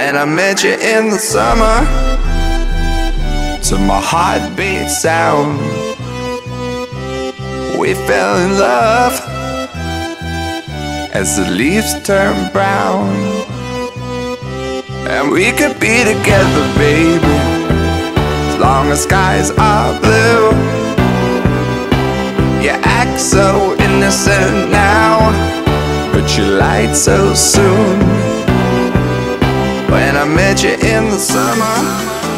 When I met you in the summer, to my heartbeat sound, we fell in love as the leaves turn brown. And we could be together, baby, as long as skies are blue. You act so innocent now, but you lied so soon. When I met you in the summer,